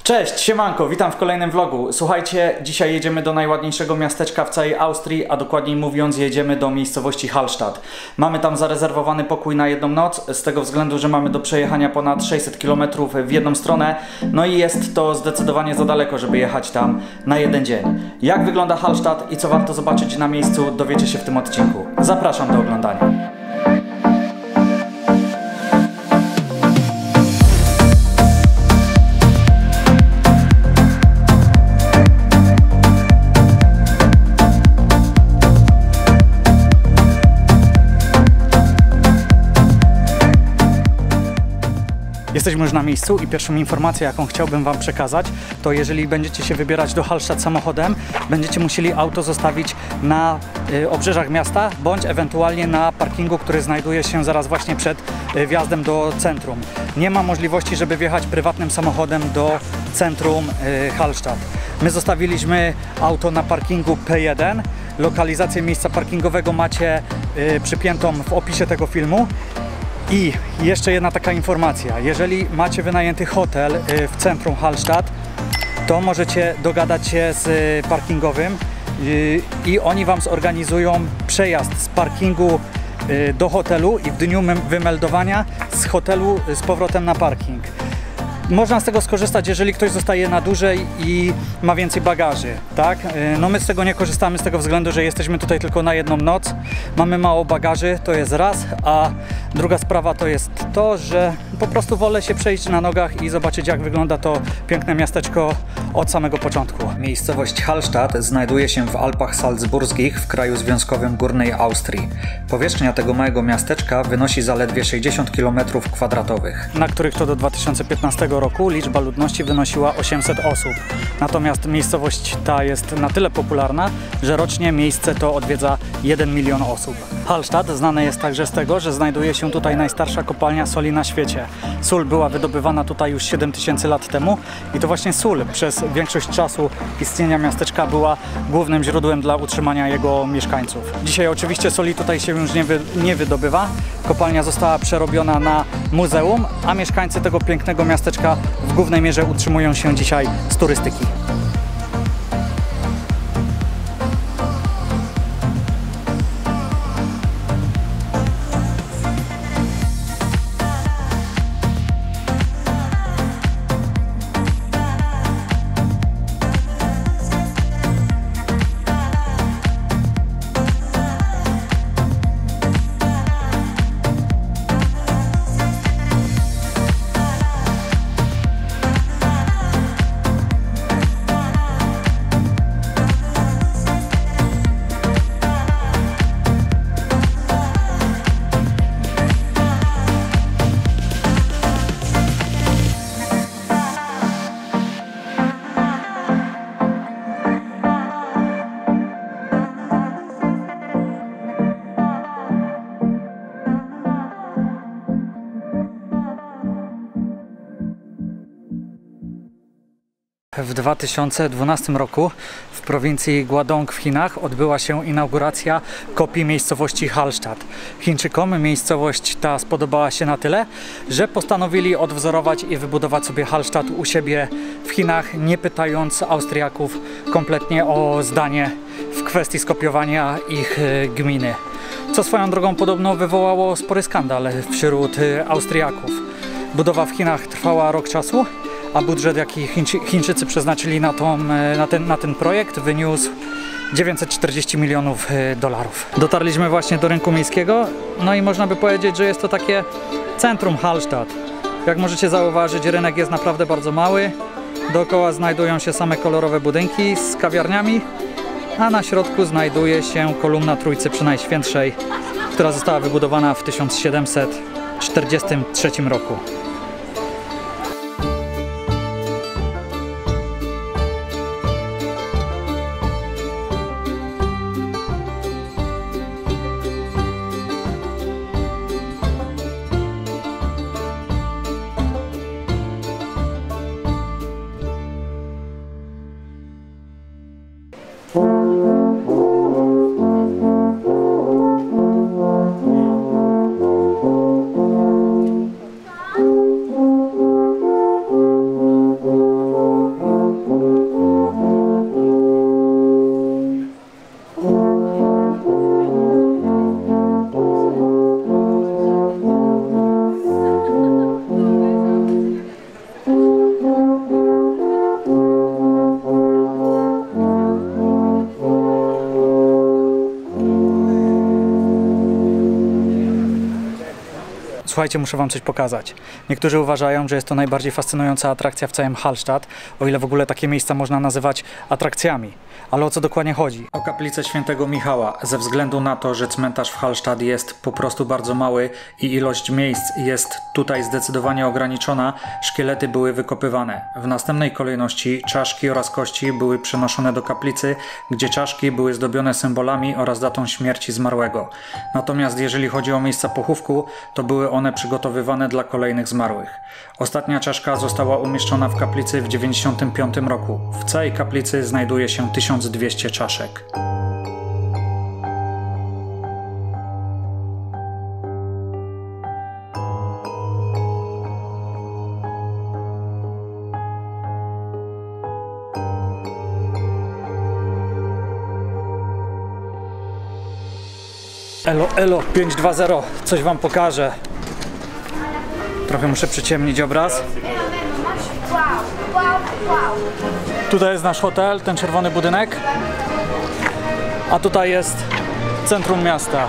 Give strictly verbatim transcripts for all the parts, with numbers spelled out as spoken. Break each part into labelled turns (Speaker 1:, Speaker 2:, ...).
Speaker 1: Cześć, siemanko, witam w kolejnym vlogu. Słuchajcie, dzisiaj jedziemy do najładniejszego miasteczka w całej Austrii, a dokładniej mówiąc jedziemy do miejscowości Hallstatt. Mamy tam zarezerwowany pokój na jedną noc, z tego względu, że mamy do przejechania ponad sześćset kilometrów w jedną stronę. No i jest to zdecydowanie za daleko, żeby jechać tam na jeden dzień. Jak wygląda Hallstatt i co warto zobaczyć na miejscu, dowiecie się w tym odcinku. Zapraszam do oglądania. Jesteśmy już na miejscu i pierwszą informację, jaką chciałbym Wam przekazać, to jeżeli będziecie się wybierać do Hallstatt samochodem, będziecie musieli auto zostawić na y, obrzeżach miasta, bądź ewentualnie na parkingu, który znajduje się zaraz właśnie przed y, wjazdem do centrum. Nie ma możliwości, żeby wjechać prywatnym samochodem do centrum y, Hallstatt. My zostawiliśmy auto na parkingu P jeden. Lokalizację miejsca parkingowego macie y, przypiętą w opisie tego filmu. I jeszcze jedna taka informacja, jeżeli macie wynajęty hotel w centrum Hallstatt, to możecie dogadać się z parkingowym i oni Wam zorganizują przejazd z parkingu do hotelu i w dniu wymeldowania z hotelu z powrotem na parking. Można z tego skorzystać, jeżeli ktoś zostaje na dłużej i ma więcej bagaży, tak? No my z tego nie korzystamy z tego względu, że jesteśmy tutaj tylko na jedną noc. Mamy mało bagaży, to jest raz, a druga sprawa to jest to, że po prostu wolę się przejść na nogach i zobaczyć, jak wygląda to piękne miasteczko od samego początku. Miejscowość Hallstatt znajduje się w Alpach Salzburskich w kraju związkowym Górnej Austrii. Powierzchnia tego małego miasteczka wynosi zaledwie sześćdziesiąt kilometrów kwadratowych, na których to do dwa tysiące piętnastego roku liczba ludności wynosiła osiemset osób. Natomiast miejscowość ta jest na tyle popularna, że rocznie miejsce to odwiedza jeden milion osób. Hallstatt znane jest także z tego, że znajduje się tutaj najstarsza kopalnia soli na świecie. Sól była wydobywana tutaj już siedem tysięcy lat temu i to właśnie sól przez większość czasu istnienia miasteczka była głównym źródłem dla utrzymania jego mieszkańców. Dzisiaj oczywiście soli tutaj się już nie, wy, nie wydobywa. Kopalnia została przerobiona na muzeum, a mieszkańcy tego pięknego miasteczka w głównej mierze utrzymują się dzisiaj z turystyki. W dwa tysiące dwunastym roku w prowincji Guangdong w Chinach odbyła się inauguracja kopii miejscowości Hallstatt. Chińczykom miejscowość ta spodobała się na tyle, że postanowili odwzorować i wybudować sobie Hallstatt u siebie w Chinach, nie pytając Austriaków kompletnie o zdanie w kwestii skopiowania ich gminy. Co swoją drogą podobno wywołało spory skandal wśród Austriaków. Budowa w Chinach trwała rok czasu, a budżet, jaki Chińczy, Chińczycy przeznaczyli na, tą, na, ten, na ten projekt, wyniósł dziewięćset czterdzieści milionów dolarów. Dotarliśmy właśnie do rynku miejskiego, no i można by powiedzieć, że jest to takie centrum Hallstatt. Jak możecie zauważyć, rynek jest naprawdę bardzo mały. Dookoła znajdują się same kolorowe budynki z kawiarniami, a na środku znajduje się kolumna Trójcy Przenajświętszej, która została wybudowana w tysiąc siedemset czterdziestym trzecim roku. Słuchajcie, muszę wam coś pokazać. Niektórzy uważają, że jest to najbardziej fascynująca atrakcja w całym Hallstatt, o ile w ogóle takie miejsca można nazywać atrakcjami. Ale o co dokładnie chodzi? O kaplicę Świętego Michała. Ze względu na to, że cmentarz w Hallstatt jest po prostu bardzo mały i ilość miejsc jest tutaj zdecydowanie ograniczona, szkielety były wykopywane. W następnej kolejności czaszki oraz kości były przenoszone do kaplicy, gdzie czaszki były zdobione symbolami oraz datą śmierci zmarłego. Natomiast jeżeli chodzi o miejsca pochówku, to były one przygotowywane dla kolejnych zmarłych. Ostatnia czaszka została umieszczona w kaplicy w dziewięćdziesiątym piątym roku. W całej kaplicy znajduje się tysiąc dwieście czaszek. Elo, elo, pięć dwa zero, coś wam pokażę. Trochę muszę przyciemnić obraz. Tutaj jest nasz hotel, ten czerwony budynek. A tutaj jest centrum miasta.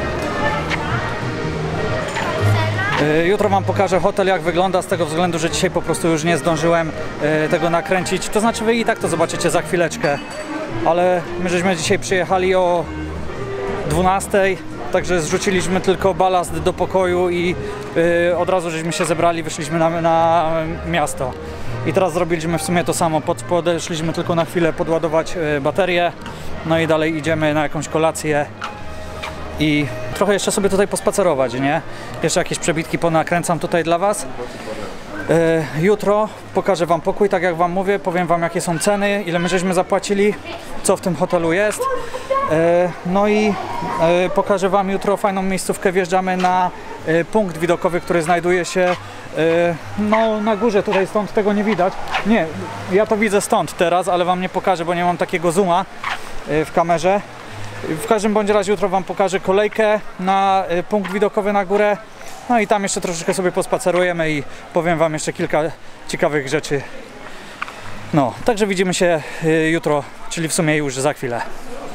Speaker 1: Jutro wam pokażę hotel, jak wygląda, z tego względu, że dzisiaj po prostu już nie zdążyłem tego nakręcić. To znaczy wy i tak to zobaczycie za chwileczkę. Ale my żeśmy dzisiaj przyjechali o dwunastej, także zrzuciliśmy tylko balast do pokoju i yy, od razu żeśmy się zebrali, wyszliśmy na, na miasto. I teraz zrobiliśmy w sumie to samo, Pod, podeszliśmy tylko na chwilę podładować yy, baterię, no i dalej idziemy na jakąś kolację i trochę jeszcze sobie tutaj pospacerować, nie? Jeszcze jakieś przebitki ponakręcam tutaj dla was. Yy, jutro pokażę wam pokój, tak jak wam mówię, powiem wam jakie są ceny, ile my żeśmy zapłacili, co w tym hotelu jest. Yy, no i yy, pokażę wam jutro fajną miejscówkę, wjeżdżamy na yy, punkt widokowy, który znajduje się yy, no, na górze, tutaj stąd tego nie widać. Nie, ja to widzę stąd teraz, ale wam nie pokażę, bo nie mam takiego zooma yy, w kamerze. W każdym bądź razie jutro wam pokażę kolejkę na yy, punkt widokowy na górę. No i tam jeszcze troszeczkę sobie pospacerujemy i powiem wam jeszcze kilka ciekawych rzeczy. No, także widzimy się y, jutro, czyli w sumie już za chwilę.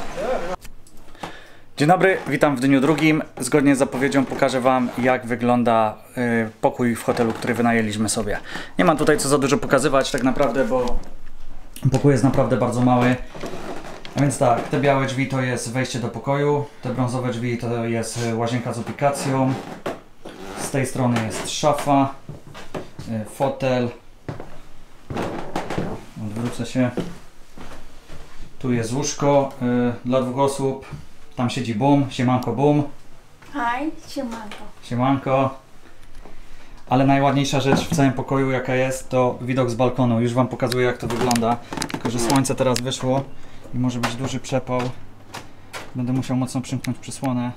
Speaker 1: Dzień dobry, witam w dniu drugim. Zgodnie z zapowiedzią pokażę wam, jak wygląda y, pokój w hotelu, który wynajęliśmy sobie. Nie mam tutaj co za dużo pokazywać tak naprawdę, bo pokój jest naprawdę bardzo mały. A więc tak, te białe drzwi to jest wejście do pokoju, te brązowe drzwi to jest łazienka z aplikacją. Z tej strony jest szafa, fotel, odwrócę się, tu jest łóżko y, dla dwóch osób, tam siedzi Boom, siemanko Boom.
Speaker 2: Hej, siemanko.
Speaker 1: Siemanko. Ale najładniejsza rzecz w całym pokoju jaka jest, to widok z balkonu. Już wam pokazuję jak to wygląda, tylko że słońce teraz wyszło i może być duży przepał. Będę musiał mocno przymknąć przysłonę.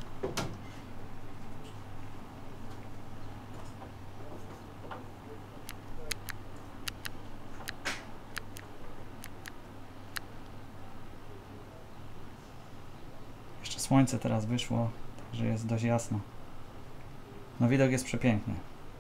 Speaker 1: Słońce teraz wyszło, także jest dość jasno. No widok jest przepiękny.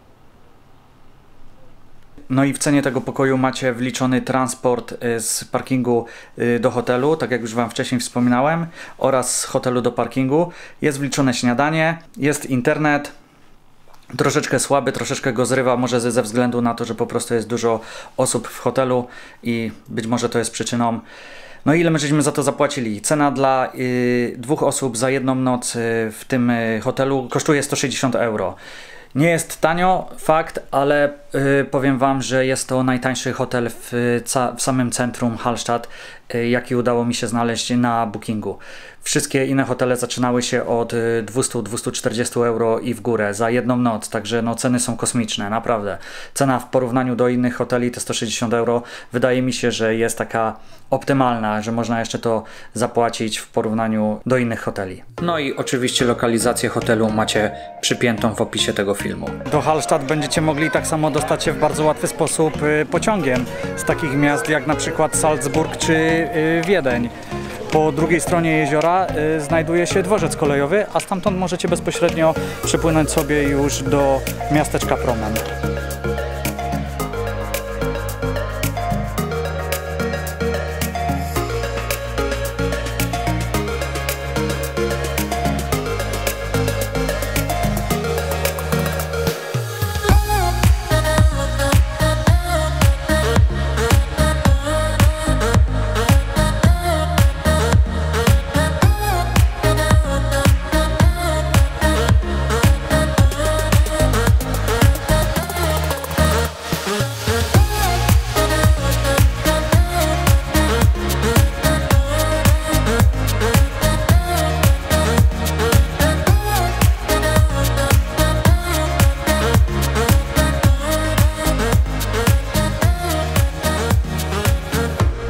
Speaker 1: No i w cenie tego pokoju macie wliczony transport z parkingu do hotelu, tak jak już wam wcześniej wspominałem, oraz z hotelu do parkingu. Jest wliczone śniadanie, jest internet. Troszeczkę słaby, troszeczkę go zrywa, może ze, ze względu na to, że po prostu jest dużo osób w hotelu i być może to jest przyczyną. No i ile my żeśmy za to zapłacili? Cena dla y, dwóch osób za jedną noc y, w tym y, hotelu kosztuje sto sześćdziesiąt euro. Nie jest tanio, fakt, ale y, powiem wam, że jest to najtańszy hotel w, ca, w samym centrum Hallstatt, y, jaki udało mi się znaleźć na Bookingu. Wszystkie inne hotele zaczynały się od dwieście do dwustu czterdziestu euro i w górę za jedną noc, także no, ceny są kosmiczne, naprawdę. Cena w porównaniu do innych hoteli to sto sześćdziesiąt euro. Wydaje mi się, że jest taka optymalna, że można jeszcze to zapłacić w porównaniu do innych hoteli. No i oczywiście lokalizację hotelu macie przypiętą w opisie tego filmu. Do Hallstatt będziecie mogli tak samo dostać się w bardzo łatwy sposób pociągiem z takich miast jak na przykład Salzburg czy Wiedeń. Po drugiej stronie jeziora y, znajduje się dworzec kolejowy, a stamtąd możecie bezpośrednio przepłynąć sobie już do miasteczka Promen.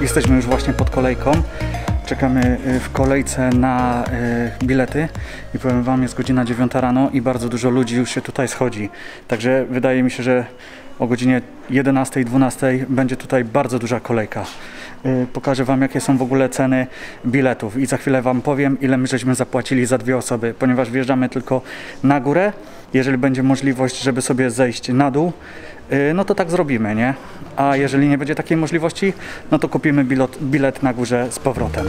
Speaker 1: Jesteśmy już właśnie pod kolejką. Czekamy w kolejce na y, bilety i powiem wam, jest godzina dziewiąta rano i bardzo dużo ludzi już się tutaj schodzi. Także wydaje mi się, że o godzinie jedenastej, dwunastej będzie tutaj bardzo duża kolejka. Y, pokażę wam, jakie są w ogóle ceny biletów i za chwilę wam powiem, ile my żeśmy zapłacili za dwie osoby, ponieważ wjeżdżamy tylko na górę. Jeżeli będzie możliwość, żeby sobie zejść na dół, y, no to tak zrobimy, nie? A jeżeli nie będzie takiej możliwości, no to kupimy bilet, bilet na górze z powrotem.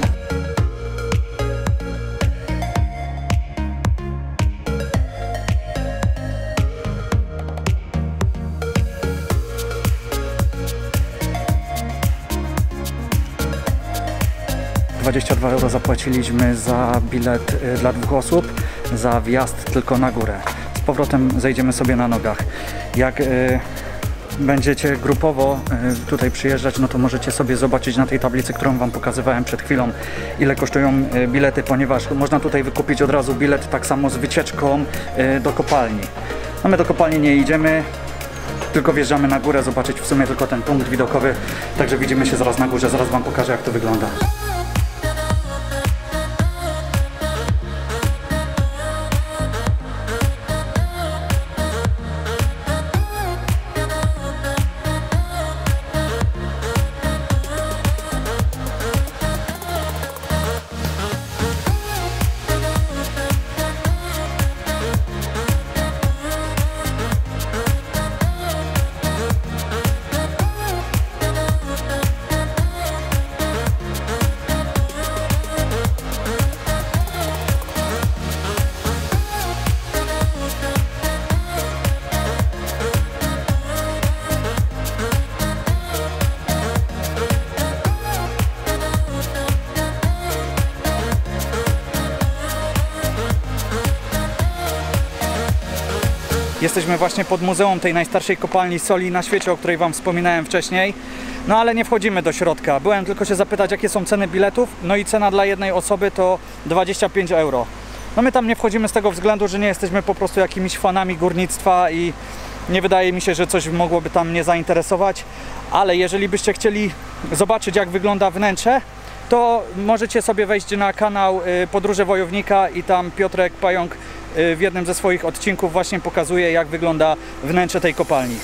Speaker 1: dwadzieścia dwa euro zapłaciliśmy za bilet y, dla dwóch osób, za wjazd tylko na górę. Z powrotem zejdziemy sobie na nogach. Jak y, będziecie grupowo y, tutaj przyjeżdżać, no to możecie sobie zobaczyć na tej tablicy, którą wam pokazywałem przed chwilą, ile kosztują y, bilety, ponieważ można tutaj wykupić od razu bilet tak samo z wycieczką y, do kopalni. No my do kopalni nie idziemy, tylko wjeżdżamy na górę, zobaczyć w sumie tylko ten punkt widokowy, także widzimy się zaraz na górze, zaraz wam pokażę, jak to wygląda. Jesteśmy właśnie pod muzeum tej najstarszej kopalni soli na świecie, o której wam wspominałem wcześniej. No ale nie wchodzimy do środka. Byłem tylko się zapytać, jakie są ceny biletów. No i cena dla jednej osoby to dwadzieścia pięć euro. No my tam nie wchodzimy z tego względu, że nie jesteśmy po prostu jakimiś fanami górnictwa i nie wydaje mi się, że coś mogłoby tam mnie zainteresować. Ale jeżeli byście chcieli zobaczyć, jak wygląda wnętrze, to możecie sobie wejść na kanał Podróże Wojownika i tam Piotrek Pająk w jednym ze swoich odcinków właśnie pokazuje, jak wygląda wnętrze tej kopalni.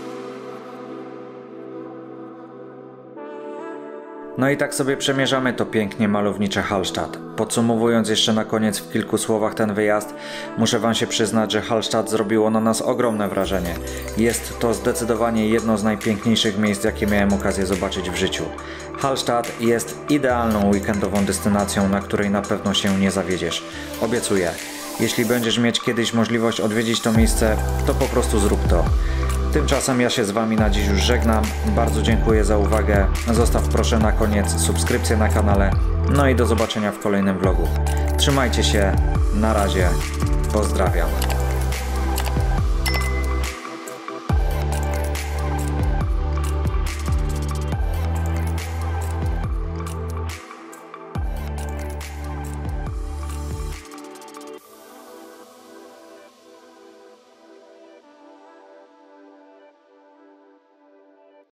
Speaker 3: No i tak sobie przemierzamy to pięknie malownicze Hallstatt. Podsumowując jeszcze na koniec w kilku słowach ten wyjazd, muszę wam się przyznać, że Hallstatt zrobiło na nas ogromne wrażenie. Jest to zdecydowanie jedno z najpiękniejszych miejsc, jakie miałem okazję zobaczyć w życiu. Hallstatt jest idealną weekendową destynacją, na której na pewno się nie zawiedziesz. Obiecuję. Jeśli będziesz mieć kiedyś możliwość odwiedzić to miejsce, to po prostu zrób to. Tymczasem ja się z wami na dziś już żegnam. Bardzo dziękuję za uwagę. Zostaw proszę na koniec subskrypcję na kanale. No i do zobaczenia w kolejnym vlogu. Trzymajcie się. Na razie. Pozdrawiam.